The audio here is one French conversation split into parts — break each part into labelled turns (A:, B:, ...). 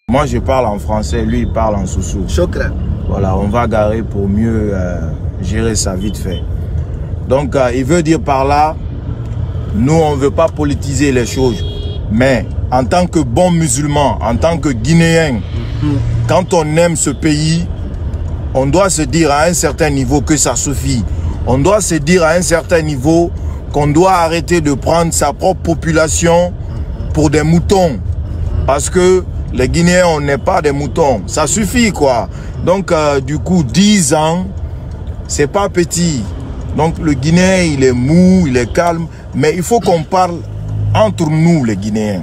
A: Moi je parle en français, lui il parle en soussou.
B: Chokra.
A: Voilà, on va garer pour mieux gérer ça vite fait. Donc il veut dire par là, nous on ne veut pas politiser les choses. Mais en tant que bons musulmans, en tant que Guinéens, quand on aime ce pays, on doit se dire à un certain niveau que ça suffit. On doit se dire à un certain niveau qu'on doit arrêter de prendre sa propre population pour des moutons. Parce que les Guinéens, on n'est pas des moutons. Ça suffit quoi. Donc du coup, 10 ans, c'est pas petit. Donc le Guinéen, il est mou, il est calme. Mais il faut qu'on parle entre nous les Guinéens.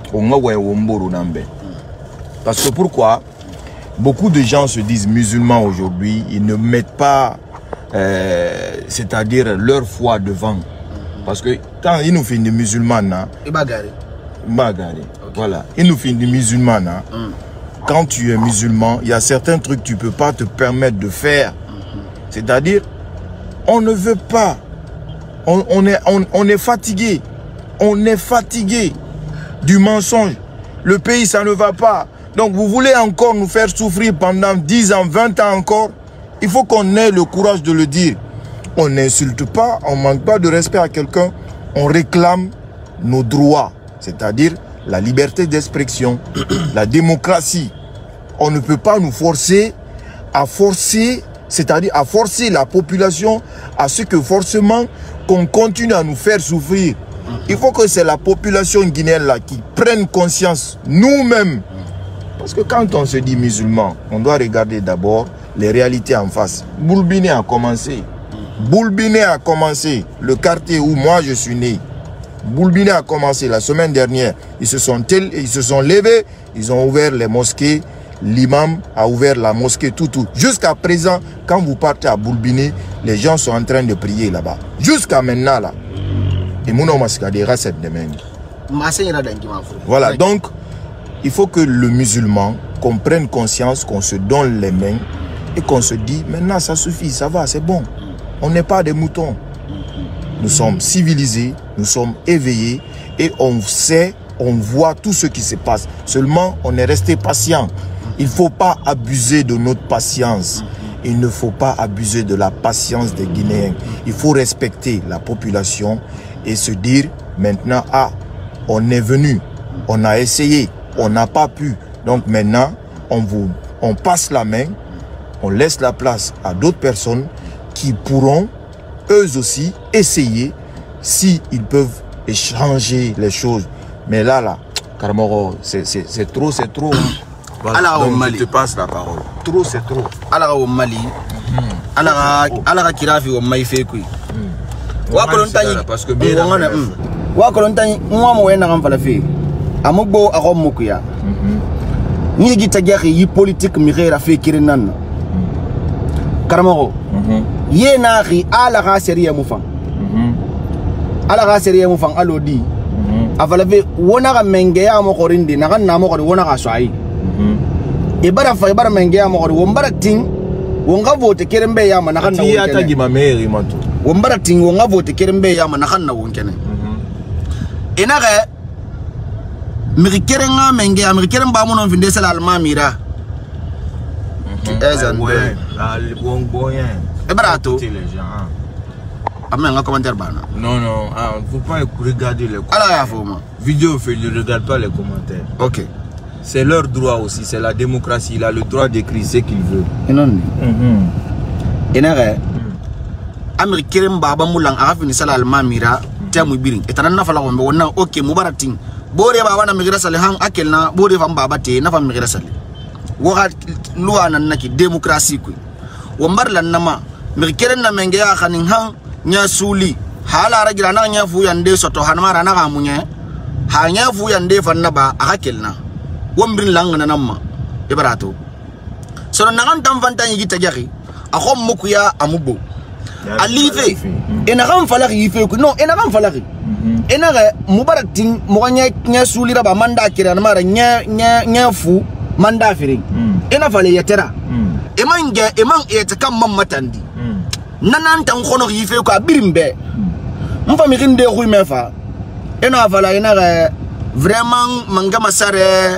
A: Parce que pourquoi? Beaucoup de gens se disent musulmans aujourd'hui. Ils ne mettent pas, c'est-à-dire leur foi devant. Parce que quand ils nous font des musulmans, voilà, ils nous font des musulmans. Quand tu es musulman, il y a certains trucs que tu ne peux pas te permettre de faire. C'est-à-dire, on ne veut pas. On est fatigué. On est fatigué du mensonge. Le pays, ça ne va pas. Donc, vous voulez encore nous faire souffrir pendant 10 ans, 20 ans encore? Il faut qu'on ait le courage de le dire. On n'insulte pas, on ne manque pas de respect à quelqu'un. On réclame nos droits, c'est-à-dire la liberté d'expression, la démocratie. On ne peut pas nous forcer à forcer, c'est-à-dire à forcer la population à ce que forcément qu'on continue à nous faire souffrir. Il faut que c'est la population guinéenne là qui prenne conscience nous-mêmes. Parce que quand on se dit musulman, on doit regarder d'abord les réalités en face. Boulbiné a commencé. Boulbiné a commencé, le quartier où moi je suis né. Boulbiné a commencé la semaine dernière. Ils se sont levés, ils ont ouvert les mosquées. L'imam a ouvert la mosquée, tout. Jusqu'à présent, quand vous partez à Boulbiné, les gens sont en train de prier là-bas. Jusqu'à maintenant, là. Et voilà, donc, il faut que le musulman comprenne conscience, qu'on se donne les mains et qu'on se dit, maintenant ça suffit, ça va, c'est bon. On n'est pas des moutons. Nous sommes civilisés, nous sommes éveillés et on sait, on voit tout ce qui se passe. Seulement, on est resté patient. Il ne faut pas abuser de notre patience. Il ne faut pas abuser de la patience des Guinéens. Il faut respecter la population et se dire maintenant, ah, on est venu, on a essayé, on n'a pas pu. Donc maintenant, on passe la main, on laisse la place à d'autres personnes qui pourront, eux aussi, essayer s'ils peuvent échanger les choses. Mais là, Karmoro, c'est trop. Voilà. Alors, donc, je te passe la parole. Trop, c'est trop.
B: Alors, au Mali, alors, Kirafi, au Maïfekui.
A: Parce que bien.
B: Wakolontagne, moi, moi, n'a pas la fille. Amogo, à Romokuya. Ni Gitagari, y politique, mire la fille Kirinan. Karmoro. Yenari, à la racerie à Moufan. À la racerie à Moufan, alodi. Avalave, Wonara Mengea Mokorindi, Naran Namor, Wonara Swai. Et Barafa, Baramengea Mor, Wombarating, Wonga vote Kerembe Yamanahan. Wombarating, Wonga vote Kerembe Yamanahan Wonkene. Enare Mirikerenga Menge, American Bamon of Vindesal Almamira. Ebarato. Commentaire bana.
A: Non, faut pas regarder les commentaires. Vidéo, ne regarde pas les commentaires.
B: Ok.
A: C'est leur droit aussi, c'est la démocratie. Il a le droit d'écrire ce qu'il veut.
B: American Baba Moulang Arafin Salal Mamira, Tiamubirin, et an anafala on ok, Mubarating. Bore Baba Migra Salhan Akelna, Bore Van Babate, Nafa Migra Sali. Warat Luana Naki, démocratie. Wombarlan Nama, Mirkeren Mengea Haningham, Nya Suli, Hala Ragana Yafu Yande Soto Hanmara Nagamunya, Hanyafu Yande Fanaba, Akelna. Wombrin lang na nama Ebarato. So nangan tamfanta yita jari. Ako mukuya amubo. Alive. Enagam falaki ife no enagam falaki. Enaga mubarating mukanya nya sulira ba manda kira na mara nya fu manda firing. Ena fale yatera. Emang etakam mamatandi. Nanan tang kono ife ko abirimbe. Mfa mikinde ruimefa. Ena fala enaga vraiment mangama sare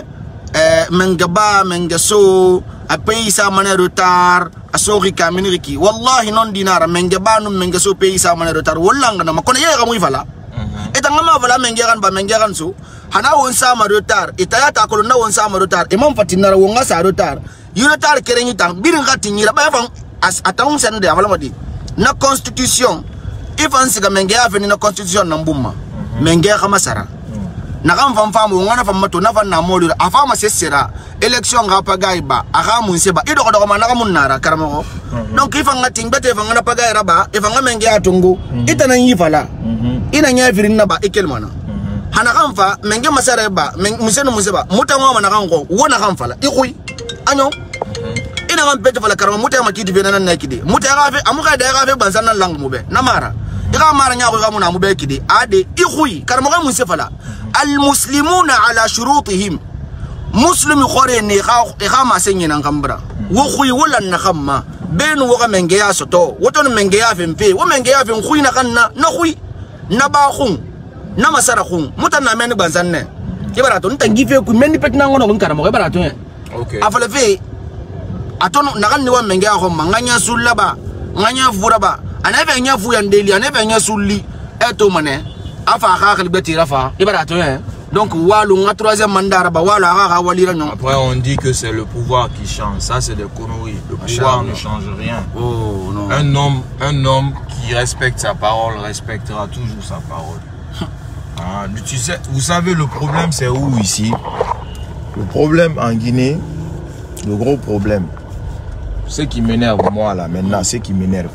B: mengaba mengaso a pays sa mané retard a sori kaminiki wallahi non dinara mengaba no mengaso pays sa mané retard wallanga na makona yega mu ifala etanga ma vala mengeran ba mengeran so hana won sa ma retard etaya ta ko na won sa ma retard imam fatinara wonga sa retard yu retard kerenyi tang birin gatinyira ba fan atawun sen de avala madi na constitution ifan siga mengea feni na constitution na mbumma mengea kama sara na kan fam ngana fam mato na fan na molu afama sesera election ga pagai ba aga munse ba ido ko manaka munara karamo donc ifan ngati ngate ifan ngana pagai raba ifan ngamengia tungu itana yifala ina nya firin na ba ikelmana hana kan fa menge masara ba museno museba mutango mana kan ko wona kan fala ikui anyo ina kan pete fala karamo muta makidi bena na kidi muta ga fe amuka da ga fe bansana lang mube na mara ika mara nya ko ga muna mube kidi ade ikui karamo ga munse fala المسلمون على شروطهم مسلم خورني خا ما سنين كامبرا وخوي ولا نخما بين وغا منجيا سوتو وتون منجيا فيمبي ومنجيا فين خوينا كنا نخوي نباخون نمسرخون متنا من بانسان كبراتو نتنجي في كو مني بتنا غونو كارمو كبراتو اوكي افلفي atono nakani wa mengia ko manganya sulaba nganya furaba anafe nya fu yandeli anafe nya sulli eto mane afa khakhl beti rafa ibarato donc walu nga troisième mandat raba wala ga walira non.
A: Après on dit que c'est le pouvoir qui change, ça c'est des conneries. Le pouvoir ne change rien.
B: Oh non.
A: Un homme qui respecte sa parole respectera toujours sa parole. Ah, tu sais, vous savez le problème c'est où ici? Le problème en Guinée, le gros problème, ce qui m'énerve moi là maintenant, ce qui m'énerve,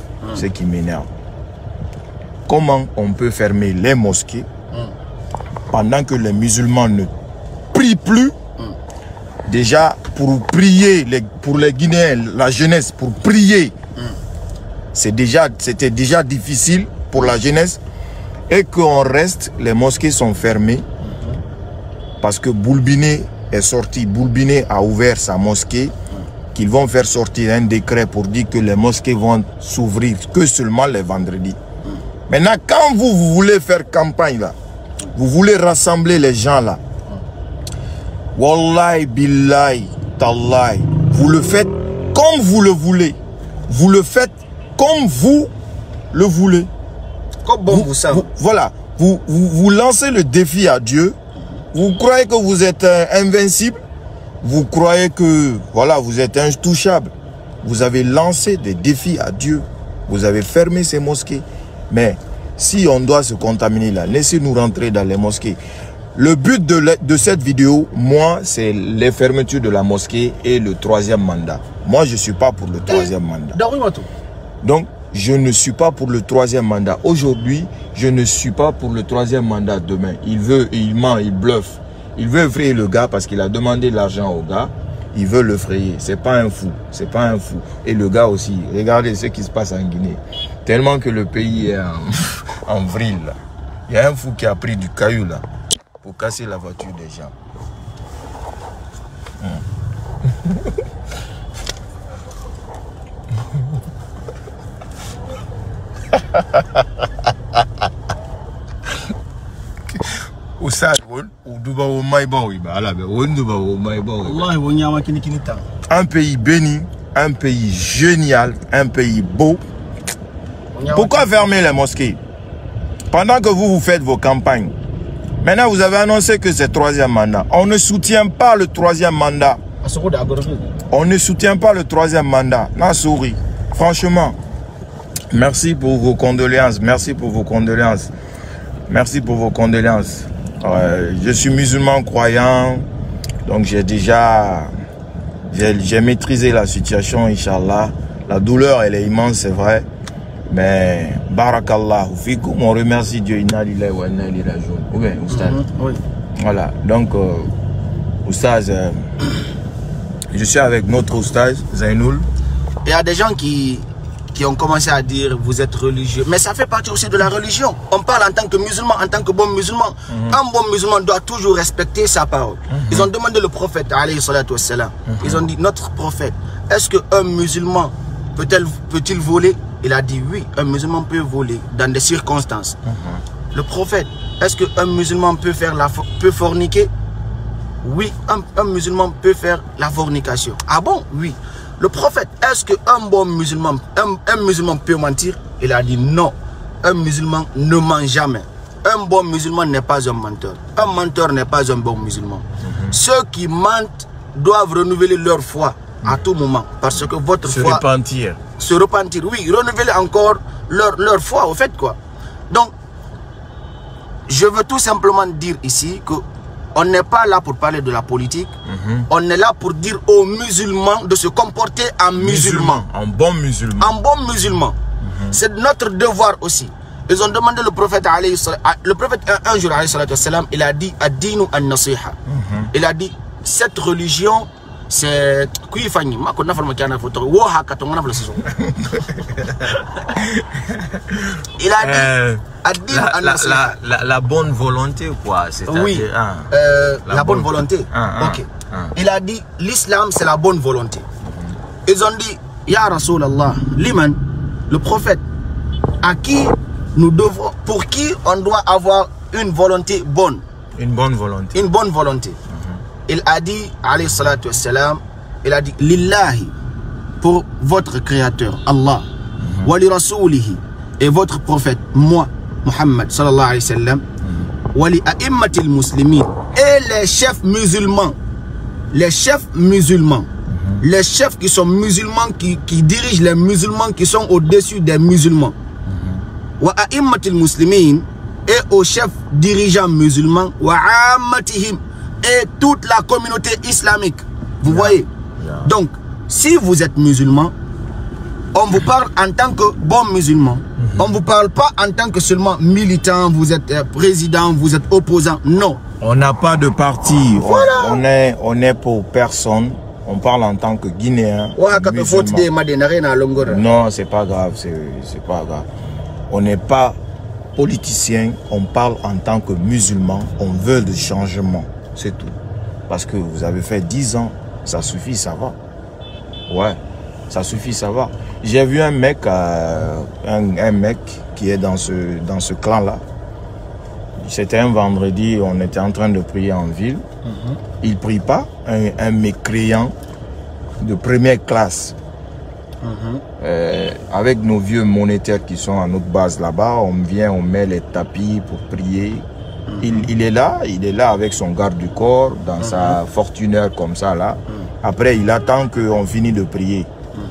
A: comment on peut fermer les mosquées pendant que les musulmans ne prient plus? Déjà pour prier, pour les Guinéens, la jeunesse, pour prier, c'était déjà difficile pour la jeunesse, et qu'on reste, les mosquées sont fermées parce que Boulbiné est sorti, Boulbiné a ouvert sa mosquée, qu'ils vont faire sortir un décret pour dire que les mosquées vont s'ouvrir que seulement les vendredis. Maintenant, quand vous voulez faire campagne là, vous voulez rassembler les gens là, wallahi, billahi, tallahi, vous le faites comme vous le voulez. Vous le faites comme vous le voulez.
B: Comme bon vous savez.
A: Voilà, vous lancez le défi à Dieu. Vous croyez que vous êtes invincible. Vous croyez que voilà, vous êtes intouchable. Vous avez lancé des défis à Dieu. Vous avez fermé ces mosquées. Mais si on doit se contaminer là, laissez-nous rentrer dans les mosquées. Le but de cette vidéo, moi, c'est les fermetures de la mosquée et le troisième mandat. Moi, je ne suis pas pour le troisième mandat. Donc, je ne suis pas pour le troisième mandat. Aujourd'hui, je ne suis pas pour le troisième mandat demain. Il veut, il ment, il bluffe. Il veut effrayer le gars parce qu'il a demandé l'argent au gars. Il veut le frayer. C'est pas un fou. C'est pas un fou. Et le gars aussi. Regardez ce qui se passe en Guinée. Tellement que le pays est en vrille. Là. Il y a un fou qui a pris du caillou là pour casser la voiture des gens. Un pays béni, un pays génial, un pays beau. Pourquoi fermer les mosquées? Pendant que vous faites vos campagnes. Maintenant, vous avez annoncé que c'est le troisième mandat. On ne soutient pas le troisième mandat. On ne soutient pas le troisième mandat. Nassouri, franchement, merci pour vos condoléances. Merci pour vos condoléances. Merci pour vos condoléances. Je suis musulman croyant. Donc, j'ai maîtrisé la situation, Inch'Allah. La douleur, elle est immense, c'est vrai. Mais, barakallahu fikum, on remercie Dieu. Inna lillahi wa inna ilayhi raji'un. Oui, Oustaz.
B: Oui.
A: Voilà, donc, Oustaz, je suis avec notre Oustaz, Zainoul.
B: Il y a des gens qui ont commencé à dire vous êtes religieux. Mais ça fait partie aussi de la religion. On parle en tant que musulman, en tant que bon musulman. Un bon musulman doit toujours respecter sa parole. Ils ont demandé le prophète, alayhi salatu wassalam. Ils ont dit, notre prophète, est-ce qu'un musulman peut-il voler? Il a dit oui, un musulman peut voler dans des circonstances. Le prophète, est-ce qu'un musulman peut forniquer? Oui, un musulman peut faire la fornication. Ah bon? Oui. Le prophète, est-ce qu'un bon musulman, un musulman peut mentir? Il a dit non. Un musulman ne ment jamais. Un bon musulman n'est pas un menteur. Un menteur n'est pas un bon musulman. Ceux qui mentent doivent renouveler leur foi à tout moment. Parce que votre foi... Se repentir. Oui, renouveler encore leur foi, au fait quoi. Donc, je veux tout simplement dire ici que on n'est pas là pour parler de la politique. On est là pour dire aux musulmans de se comporter en musulman.
A: En bon musulman.
B: En bon musulman. C'est notre devoir aussi. Ils ont demandé le prophète, un jour, il a dit Ad-dinu an-nasiha. Il a dit cette religion, c'est. Il a dit
C: la bonne volonté, quoi.
B: Oui, la bonne volonté. Ok. Il a dit l'islam, c'est la bonne volonté. Ils ont dit Ya Rasulallah, Liman, le prophète, à qui nous devons, pour qui on doit avoir une volonté bonne.
A: Une bonne volonté.
B: Une bonne volonté. Il a dit, alayhi salatu wassalam, il a dit Lillahi, pour votre créateur, Allah, wa li rasulihi, et votre prophète, moi, Muhammad sallallahu alayhi wa sallam, wa li a'immatil muslimin, et les chefs musulmans. Les chefs musulmans. Les chefs qui sont musulmans, qui dirigent les musulmans, qui sont au-dessus des musulmans. Wa a'immatil muslimin, et aux chefs dirigeants musulmans, wa ammatihim, et toute la communauté islamique. Vous voyez? Donc, si vous êtes musulman, on vous parle en tant que bon musulman. On ne vous parle pas en tant que seulement militant, vous êtes président, vous êtes opposant. Non.
A: On n'a pas de parti.
B: Voilà.
A: On est pour personne. On parle en tant que Guinéen. Non, c'est pas grave. C'est pas grave. On n'est pas politicien. On parle en tant que musulman. On veut le changement. C'est tout. Parce que vous avez fait 10 ans. Ça suffit, ça va. Ouais. Ça suffit, ça va. J'ai vu un mec qui est dans ce clan-là. C'était un vendredi, on était en train de prier en ville. Il ne prie pas, un mécréant de première classe. Avec nos vieux monétaires qui sont à notre base là-bas, on vient, on met les tapis pour prier. Il est là avec son garde du corps, dans sa Fortuner comme ça là. Après, il attend qu'on finisse de prier.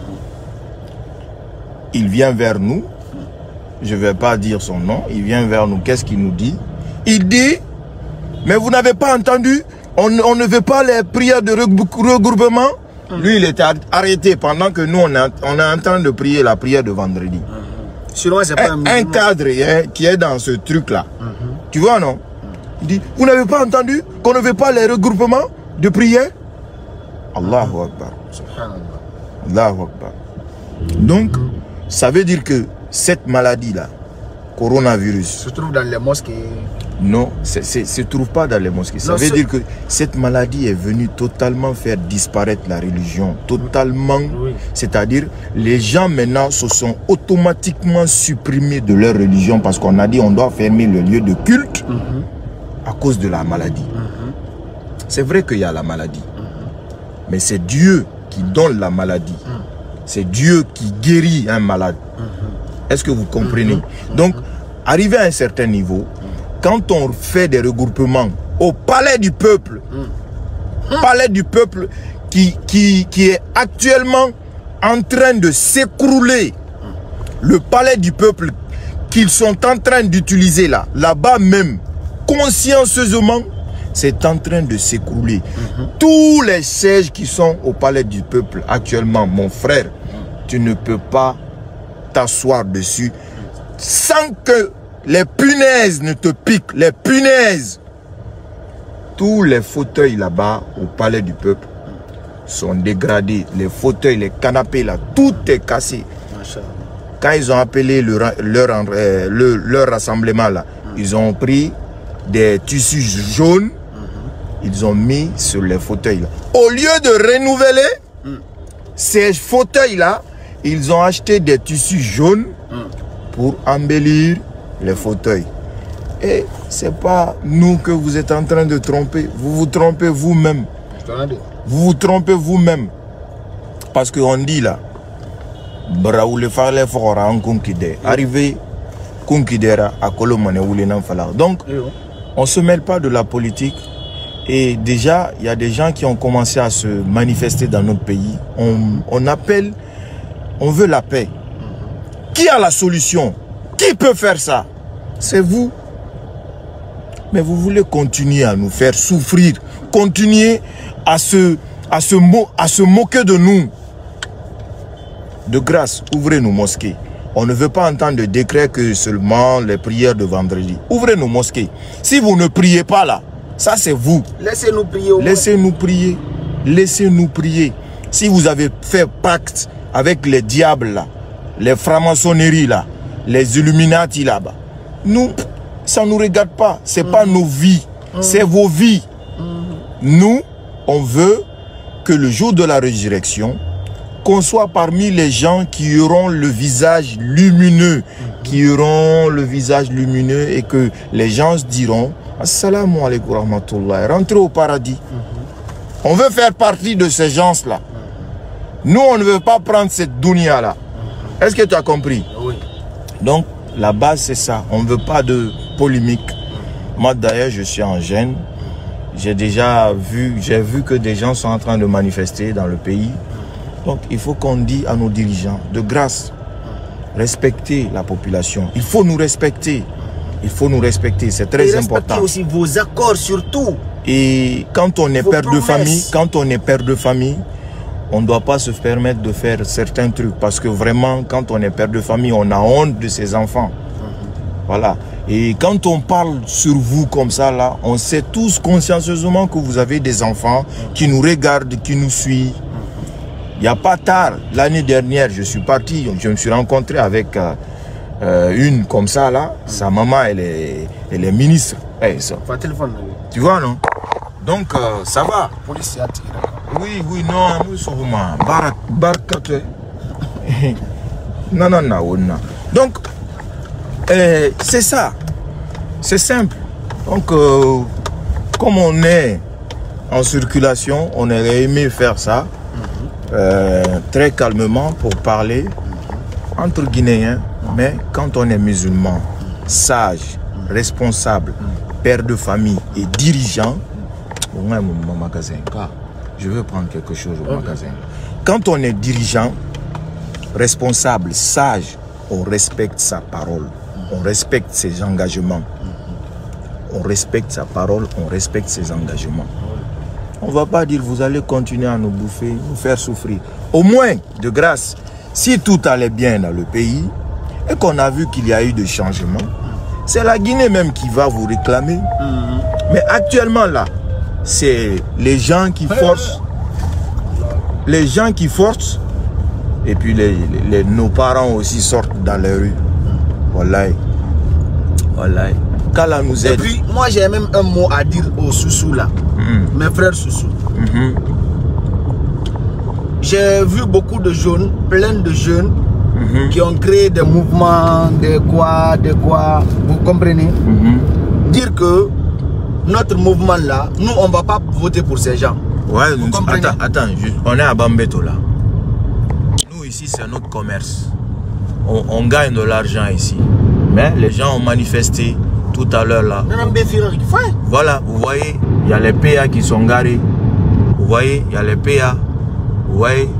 A: Il vient vers nous. Je ne vais pas dire son nom. Il vient vers nous. Qu'est-ce qu'il nous dit? Il dit, mais vous n'avez pas entendu? On ne veut pas les prières de regroupement. Lui, il était arrêté pendant que nous, on est en train de prier la prière de vendredi. Un cadre qui est dans ce truc-là. Tu vois, non? Il dit, vous n'avez pas entendu qu'on ne veut pas les regroupements de prière? Allahu Akbar. Allahu Akbar. Donc, ça veut dire que cette maladie-là, coronavirus,
B: se trouve dans les mosquées.
A: Non, se trouve pas dans les mosquées. Ça veut dire que cette maladie est venue totalement faire disparaître la religion. Totalement. Oui. C'est-à-dire, les gens maintenant se sont automatiquement supprimés de leur religion parce qu'on a dit on doit fermer le lieu de culte à cause de la maladie. C'est vrai qu'il y a la maladie. Mais c'est Dieu qui donne la maladie. C'est Dieu qui guérit un malade. Est-ce que vous comprenez? Donc, arrivé à un certain niveau, quand on fait des regroupements au palais du peuple, qui est actuellement en train de s'écrouler, le palais du peuple qu'ils sont en train d'utiliser là-bas même, consciencieusement, c'est en train de s'écrouler. Tous les sièges qui sont au palais du peuple actuellement, mon frère, tu ne peux pas t'asseoir dessus sans que les punaises ne te piquent. Les punaises. Tous les fauteuils là-bas au palais du peuple sont dégradés. Les fauteuils, les canapés là, tout est cassé. Quand ils ont appelé leur rassemblement là, ils ont pris des tissus jaunes, ils ont mis sur les fauteuils là. Au lieu de renouveler ces fauteuils là, ils ont acheté des tissus jaunes pour embellir les fauteuils. Et c'est pas nous que vous êtes en train de tromper. Vous vous trompez vous-même. Vous vous trompez vous-même. Parce qu'on dit là, Braoule Farle Fora en Kunkide, arrivé Kunkidera à Kolomane Oulenan Fala. Donc, on ne se mêle pas de la politique. Et déjà, il y a des gens qui ont commencé à se manifester dans notre pays. On appelle, on veut la paix. Qui a la solution? Qui peut faire ça? C'est vous. Mais vous voulez continuer à nous faire souffrir, continuer à se moquer de nous. De grâce, ouvrez nos mosquées. On ne veut pas entendre de décret que seulement les prières de vendredi. Ouvrez nos mosquées. Si vous ne priez pas là, ça c'est vous.
B: Laissez-nous prier.
A: Laissez-nous prier. Laissez-nous prier. Si vous avez fait pacte avec les diables là, les francs-maçonneries là, les Illuminati là-bas, nous, ça ne nous regarde pas. Ce n'est pas nos vies. C'est vos vies. Nous, on veut que le jour de la résurrection, qu'on soit parmi les gens qui auront le visage lumineux, et que les gens se diront Assalamu alaikum rahmatullah, rentrez au paradis. On veut faire partie de ces gens-là. Nous, on ne veut pas prendre cette dunya là. Est-ce que tu as compris?
B: Oui.
A: Donc, la base, c'est ça. On ne veut pas de polémique. Moi, d'ailleurs, je suis en gêne. J'ai vu que des gens sont en train de manifester dans le pays. Donc, il faut qu'on dise à nos dirigeants, de grâce, respectez la population. Il faut nous respecter. Il faut nous respecter, c'est très important.
B: Respectez aussi vos accords surtout.
A: Et quand on est père de famille, on ne doit pas se permettre de faire certains trucs. Parce que vraiment, quand on est père de famille, on a honte de ses enfants. Voilà. Et quand on parle sur vous comme ça, là, on sait tous consciencieusement que vous avez des enfants qui nous regardent, qui nous suivent. Il n'y a pas tard, l'année dernière, je suis parti, je me suis rencontré avec une comme ça, là. Sa maman, elle est ministre. Hey, ça. Tu vois, non? Donc, ça va. Oui, non, non. Donc, c'est ça. C'est simple. Donc, comme on est en circulation, on aurait aimé faire ça très calmement pour parler entre Guinéens. Mais quand on est musulman, sage, responsable, père de famille et dirigeant, je veux prendre quelque chose au magasin. Quand on est dirigeant, responsable, sage, on respecte sa parole, on respecte ses engagements. On respecte sa parole, on respecte ses engagements. On ne va pas dire vous allez continuer à nous bouffer, nous faire souffrir. Au moins, de grâce, si tout allait bien dans le pays et qu'on a vu qu'il y a eu des changements, c'est la Guinée même qui va vous réclamer. Mais actuellement là, c'est les gens qui forcent. Les gens qui forcent. Et puis nos parents aussi sortent dans les rues. Wallahi. Wallahi. Qu'Allah nous aide.
B: Et puis, moi j'ai même un mot à dire aux Soussous là. Mes frères Soussous. J'ai vu beaucoup de jeunes, plein de jeunes, qui ont créé des mouvements, des quoi, vous comprenez? Dire que notre mouvement là, nous on ne va pas voter pour ces gens.
A: Ouais, attends, on est à Bambeto là. Nous ici c'est notre commerce. On gagne de l'argent ici. Mais les gens ont manifesté tout à l'heure là. Voilà, vous voyez, il y a les PA qui sont garés. Vous voyez, il y a les PA. Vous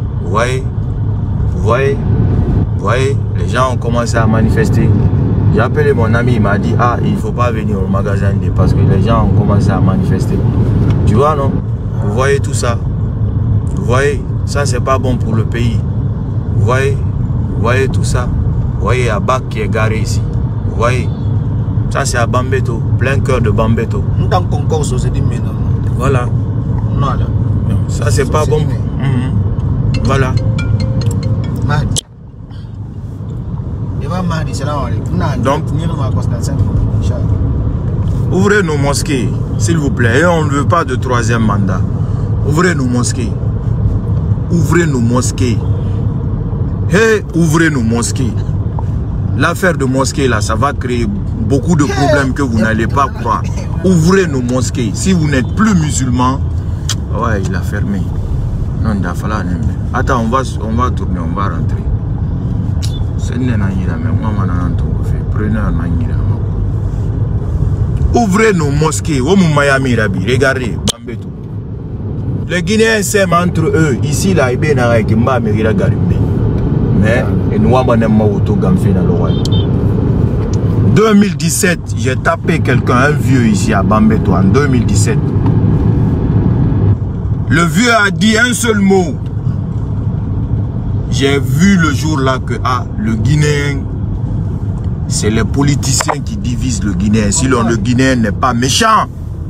A: voyez, les gens ont commencé à manifester. J'ai appelé mon ami, il m'a dit, ah, il ne faut pas venir au magasin parce que les gens ont commencé à manifester. Tu vois, non? Vous voyez tout ça? Vous voyez, ça c'est pas bon pour le pays. Vous voyez tout ça? Vous voyez, il y a Bac qui est garé ici. Vous voyez? Ça c'est à Bambeto, plein cœur de Bambeto. Voilà. Ça c'est pas bon. Voilà. Donc, ouvrez nos mosquées, s'il vous plaît. Et on ne veut pas de troisième mandat. Ouvrez nos mosquées. Ouvrez nos mosquées. Hey, ouvrez nos mosquées. L'affaire de mosquée, là, ça va créer beaucoup de problèmes que vous n'allez pas croire. Ouvrez nos mosquées. Si vous n'êtes plus musulman, ouais, il a fermé. Non, il a fallu. Attends, on va tourner, on va rentrer. Ouvrez nos mosquées. Regardez. Les Guinéens s'aiment entre eux. Ici, là, mais nous avons 2017, j'ai tapé quelqu'un, un vieux ici à Bambeto en 2017. Le vieux a dit un seul mot. J'ai vu le jour là que le Guinéen, c'est les politiciens qui divisent le Guinéen. Sinon le Guinéen n'est pas méchant.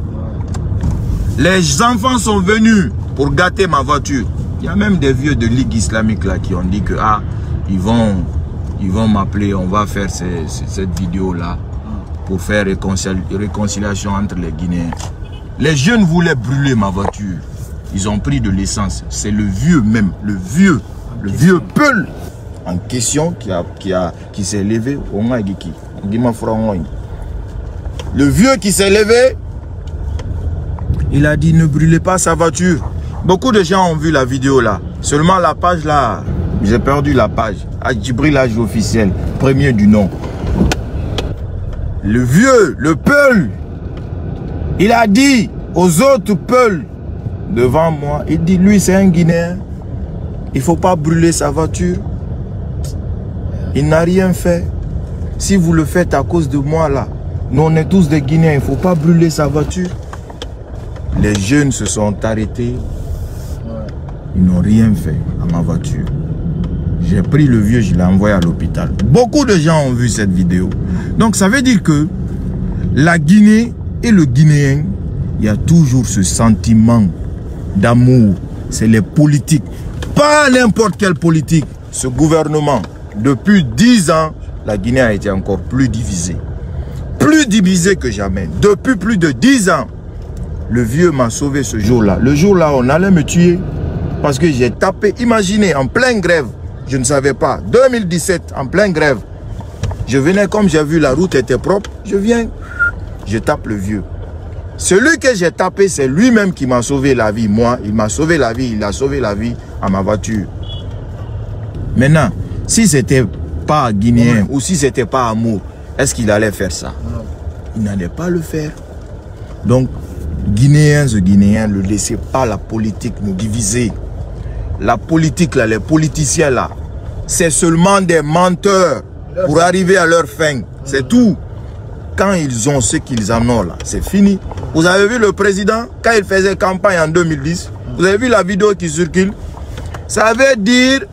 A: Les enfants sont venus pour gâter ma voiture. Il y a même des vieux de Ligue islamique là qui ont dit que ils vont m'appeler, on va faire cette vidéo là pour faire réconciliation entre les Guinéens. Les jeunes voulaient brûler ma voiture. Ils ont pris de l'essence. C'est le vieux même, le vieux Peul en question qui s'est levé. Le vieux qui s'est levé, il a dit ne brûlez pas sa voiture. Beaucoup de gens ont vu la vidéo là. Seulement la page là, j'ai perdu la page. Djibril Hadji officiel, premier du nom. Le vieux, le Peul, il a dit aux autres Peuls devant moi, il dit lui c'est un Guinéen. Il ne faut pas brûler sa voiture. Il n'a rien fait. Si vous le faites à cause de moi là, nous on est tous des Guinéens, il ne faut pas brûler sa voiture. Les jeunes se sont arrêtés. Ils n'ont rien fait à ma voiture. J'ai pris le vieux, je l'ai envoyé à l'hôpital. Beaucoup de gens ont vu cette vidéo. Donc ça veut dire que la Guinée et le Guinéen, il y a toujours ce sentiment d'amour. C'est les politiques. Pas n'importe quelle politique. Ce gouvernement, depuis 10 ans, la Guinée a été encore plus divisée. Plus divisée que jamais. Depuis plus de 10 ans, le vieux m'a sauvé ce jour-là. Le jour-là, on allait me tuer. Parce que j'ai tapé, imaginez, en pleine grève. Je ne savais pas. 2017, en pleine grève. Je venais comme j'ai vu la route était propre. Je viens, je tape le vieux. Celui que j'ai tapé, c'est lui-même qui m'a sauvé la vie. Moi, il m'a sauvé la vie. Il a sauvé la vie à ma voiture. Maintenant, si c'était pas guinéen ou si c'était pas amour, est-ce qu'il allait faire ça? Il n'allait pas le faire. Donc, Guinéens, ne laissez pas la politique nous diviser. La politique, là, les politiciens, là, c'est seulement des menteurs pour arriver à leur fin. C'est tout. Quand ils ont ce qu'ils en ont, là, c'est fini. Vous avez vu le président, quand il faisait campagne en 2010, vous avez vu la vidéo qui circule? Ça veut dire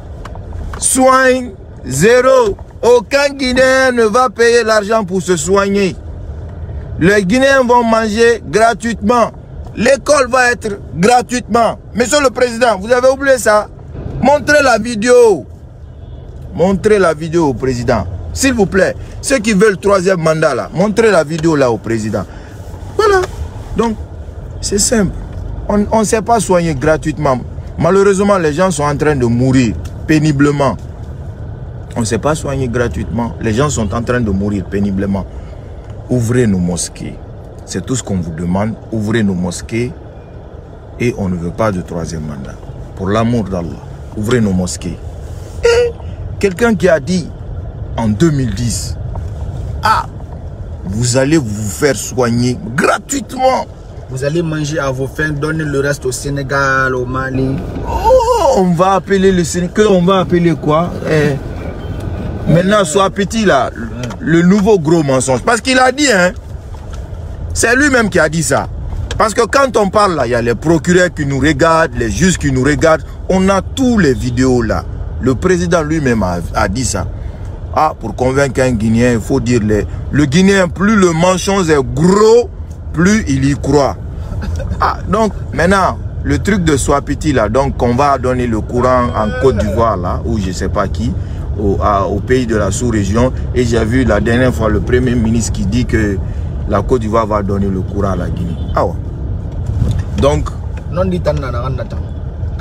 A: soin zéro. Aucun Guinéen ne va payer l'argent pour se soigner. Les Guinéens vont manger gratuitement. L'école va être gratuitement. Monsieur le Président, vous avez oublié ça? Montrez la vidéo. Montrez la vidéo au Président. S'il vous plaît, ceux qui veulent le troisième mandat là, montrez la vidéo là au Président. Voilà. Donc, c'est simple. On ne sait pas soigner gratuitement. Malheureusement, les gens sont en train de mourir péniblement. On ne sait pas soigner gratuitement. Les gens sont en train de mourir péniblement. Ouvrez nos mosquées. C'est tout ce qu'on vous demande. Ouvrez nos mosquées. Et on ne veut pas de troisième mandat. Pour l'amour d'Allah. Ouvrez nos mosquées. Et quelqu'un qui a dit en 2010, vous allez vous faire soigner gratuitement.
B: Vous allez manger à vos fins, donner le reste au Sénégal, au Mali.
A: Oh, on va appeler le Sénégal. On va appeler quoi? Maintenant, soit petit là, le nouveau gros mensonge. Parce qu'il a dit, hein, c'est lui-même qui a dit ça. Parce que quand on parle là, il y a les procureurs qui nous regardent, les juges qui nous regardent. On a tous les vidéos là. Le président lui-même a dit ça. Pour convaincre un Guinéen, il faut dire le Guinéen, plus le mensonge est gros, plus il y croit. Donc maintenant, le truc de Swapiti là, donc on va donner le courant en Côte d'Ivoire là, ou je sais pas qui, au pays de la sous-région. Et j'ai vu la dernière fois le premier ministre qui dit que la Côte d'Ivoire va donner le courant à la Guinée. Donc,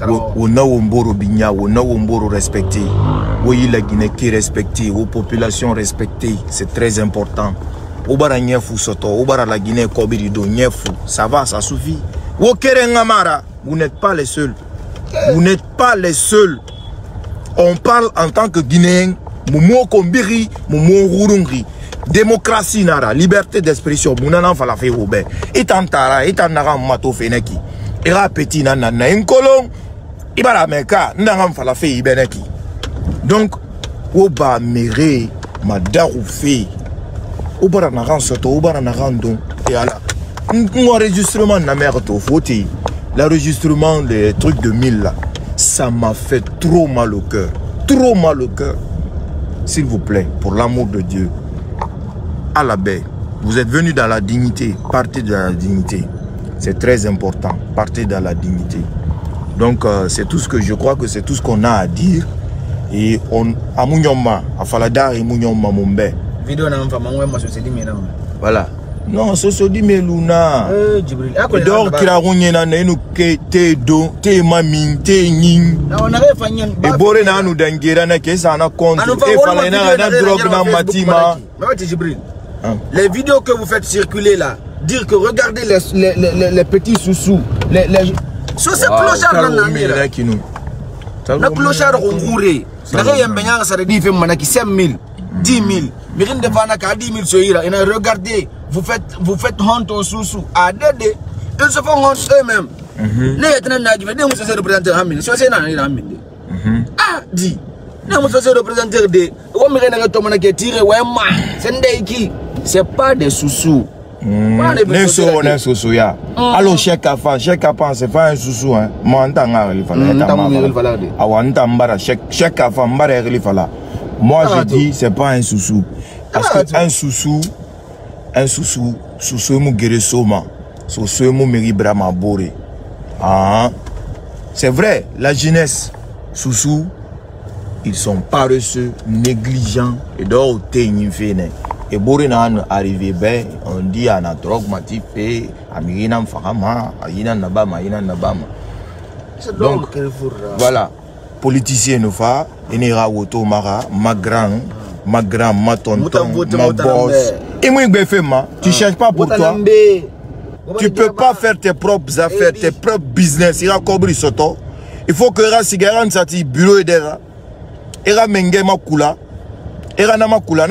A: on a Womboro Bigna, on a Womboro respecté. Oui, la Guinée qui est respectée, aux populations respectées, c'est très important. Obara Nyefou Soto, Obara la Guinée Kobirido, Nyefou, ça va, ça suffit. Wokerengamara, vous n'êtes pas les seuls. Vous n'êtes pas les seuls. On parle en tant que Guinéen, Momo Kombiri, Momo Rurungri. Démocratie nara, liberté d'expression, Mounana Falafe Robert. Et Tantara, et Tanara Mato Feneki. Era Petit Nana, Nkolong, Ibara Meka, Nangam Falafe Ibeneki. Donc, Oba Mere, Madaroufe, Obara Naran Soto, Obara Narandon, et voilà. L'enregistrement de la mère Tofoti, l'enregistrement des trucs de 1000 là, ça m'a fait trop mal au cœur. Trop mal au cœur. S'il vous plaît, pour l'amour de Dieu, à la baie, vous êtes venus dans la dignité, partez dans la dignité. C'est très important, partez dans la dignité. Donc, c'est tout ce que je crois que c'est tout ce qu'on a à dire. Et on, à Mounioma, à Faladar et Mounioma Mumbe.
B: Vidéo n'a pas moi, je suis dit, mais non.
A: Voilà. Non, ce sont dit Melouna. Et donc, qui a rougné dans nous, te do, te mami, te ning. Et boré na nous d'enguera na que ça na compte. Et fallait na drogue na matima.
B: Les vidéos que vous faites circuler là, dire que regardez les petits sous-sous, sur ces clochards là, le clochard rongouré. Ça veut dire que 5 000, 10 000. Mirin de Vanaka 10 000 soira. Et regardez, vous faites honte aux sous-sous. À Dédé, ils se font honte eux-mêmes. Les étrangers qui viennent, nous sommes représentants de Hamil. C'est un Hamil. Ah, dit. Nous sommes représentants de. C'est pas des sous-sous.
A: Un sous-sous, ya. Alors, chèque à fan, c'est pas un sous-sous, hein. Moi, on moi, je dis, c'est pas un sous-sous. Parce que un sous-sous, sous-sous, mou guérissoma, sous-sous, mou méribrama boré. Ah, c'est vrai, la jeunesse, sous-sous, ils sont paresseux, négligents, et d'or, t'es fait. Et boré n'a arrivé, ben, on dit, à la drogue, matifé, à Mirinam Fahama, à Yinan Nabama, Yinan Nabama. Donc, voilà. Politicien nous fa, Enera Woto Mara, ma grand, ma tonton, ma boss. Et moi, tu ne cherches pas pour toi. Tu ne peux pas faire tes propres affaires, tes propres business. Il y a Kobri Soto. Il faut que la cigarette sati bureau et d'era. Il y a Menge Makula. Il y a Namakula.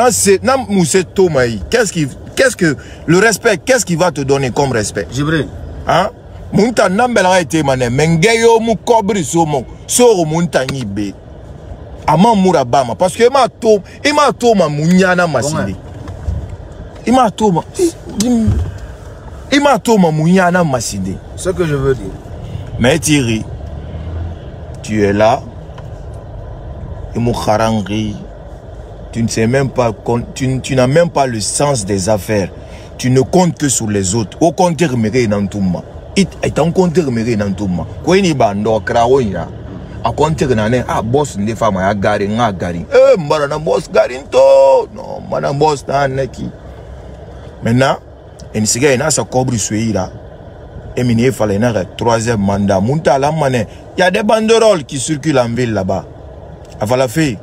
A: Qu'est-ce que le respect, qu'est-ce qu'il va te donner comme respect?
B: Jibril.
A: Hein? Munta nambela été mané mengeyo mu kobri somo soro munta nyibe ama murabama parce que ima to ma munyana masinde ima to ma munyana masinde.
B: Ce que je veux dire.
A: Mais Thierry, tu es là et mon kharangri, tu ne sais même pas, tu n'as même pas le sens des affaires, tu ne comptes que sur les autres. Au contraire, méré dans tout le monde. Et en compte remérer dans tout le monde. Quoi ni bando kraoya. A compte renané ah boss ne femme a gari nga gari. Mbara boss gari to. Non, mana boss na neki. Maintenant, en siga ina sa cobri suira. Et mini fallait na 3e mandat. Munta la mané. Il y a des banderoles qui circulent en ville là-bas. Avala fait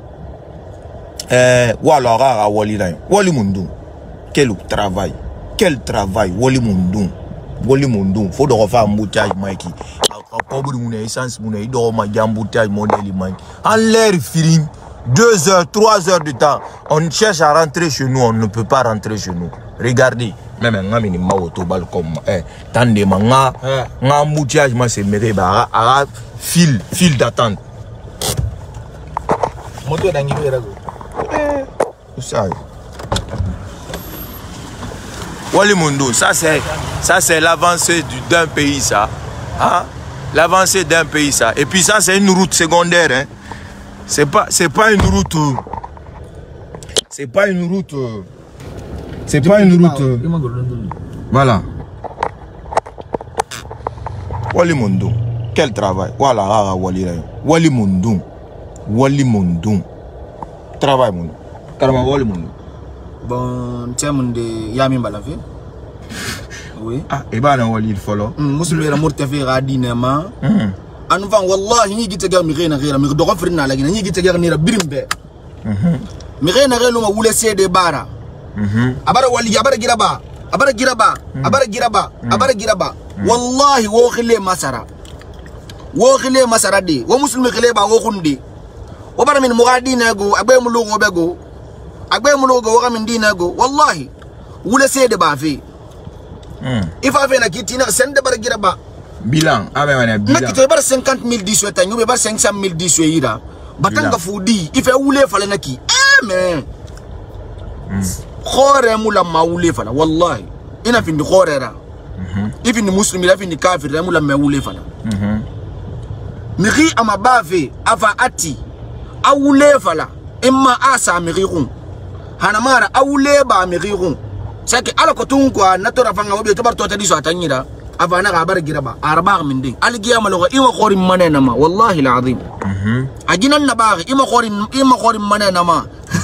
A: wala rara wali là. Wali mundu. Quel travail. Quel travail wali mundu. Woli mundu faut de refaire embouteillage Mikey akobri mon essence mon ido ma embouteillage modèle Mikey en l'air feeling 2 heures 3 heures de temps on cherche à rentrer chez nous on ne peut pas rentrer chez nous regardez même ngami ni mawoto balcon tande manga embouteillage ma c'est méré ba fil d'attente
B: moto dangi berago
A: ça Wali Mundo, ça c'est l'avancée d'un pays ça, hein? L'avancée d'un pays ça. Et puis ça c'est une route secondaire, hein? C'est pas une route, voilà. Wali Mundo, quel travail? Voilà, Wali Mundo, travail Mundo, carrément Wali Mundo.
B: Bon, tiens, mon de Yami Balavé. Oui.
A: Ah, et ben, on va lire follow.
B: Musulmane, la mort te fait radinema. anvan wallahi ni gitega mi rena rera mi do gofrina la gina ni gitega ni ra birimbe mi rena relo ma wule sede bara abara wali abara giraba wallahi wo khile masara de wo muslimi khile ba wo khundi wo bara min mugadi nego agbe mu lugo bego wo min dinago wallahi wule sede ba fi ifa fe na kitina sende bara giraba
A: bilan abe wana bilan
B: nakito bar 50,000 diswe tanyu be bar 500,000 diswe yira batanga fudi ife wule fala naki amen khore mula mawule fala wallahi ina fi ndi khorera ifi ni muslimi la fi ni kafir mula mawule fala miri amabave ava ati awule fala imma asa miri khun hanamara awule ba miri khun sake ala ko tun ko natora fanga wobe to bar to tadi so atanyira avana ga bar giraba arba min din algiya maloga ima khori manena ma wallahi alazim ajinan nabaghi ima khori manena ma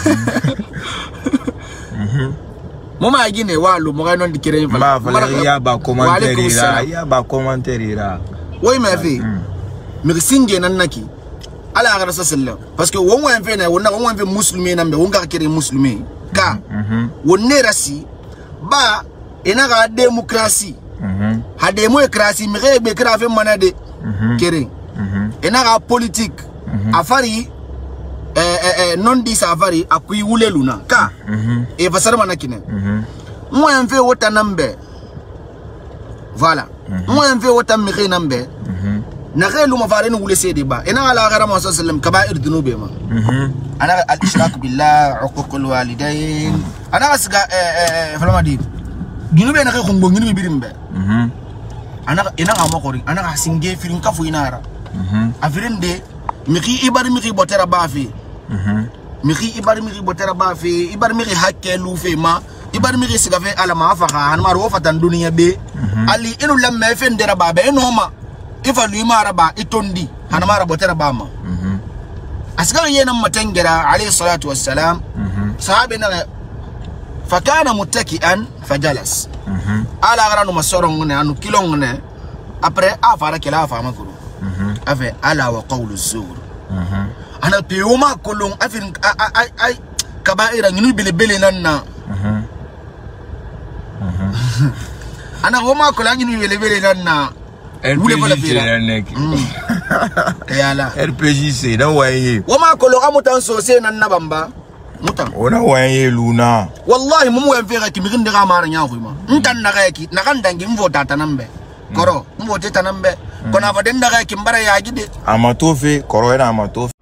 B: mama agine walu mo ga non dikire
A: fa mara ya ba commentaire ra
B: way ma fi mi singe nan naki ala ga rasulullah parce que won wan fe na won wan fe muslimi nambe won ga kire muslimi ka wonne rasi ba ina ga démocratie ha démocratie mi rebe kra fe manade kere ina ga politique afari non di safari akui wule luna ka e fasara manakine mo en fe wota nambe voilà mo en fe wota mi re nambe na gelu ma farenu wule sede ba ina ala gara ma sallam kaba'ir dunubi ma ana al ishrak billah uququl walidain ana asga falmadi dunubi na ko ngbo ngini birimbe ana ina ma ko ana singe firin kafu inara afirinde miki ibar miki botera bafi miki ibar miki botera bafi ibar miki hakke lufe ma ibar miki sigafe ala ma fa han mar wo fatan duniya be ali inu lamme fendera babe enoma ifa luma raba itondi hana mara botera bama asgar yena matengera alayhi salatu wassalam sahabe na fakana muttaki'an fajalas ala garanu masorong ne anu kilong ne après afara kila fa makuru afa ala wa qawlu zur ana peuma kolong afin ay kaba'ira ngini bele nanna ana homa kolangi ni bele nanna
A: RPG c'est na waye
B: wama kolo amutan sose nan na bamba mutan
A: ona waye luna
B: wallahi mumu en fera ki miginde ga mara nya khuma ntan na ga ki na kan dangi mvo tata nambe koro mvo tata nambe kona fa den da ga ki mbara ya gide
A: amatofe koro era amatofe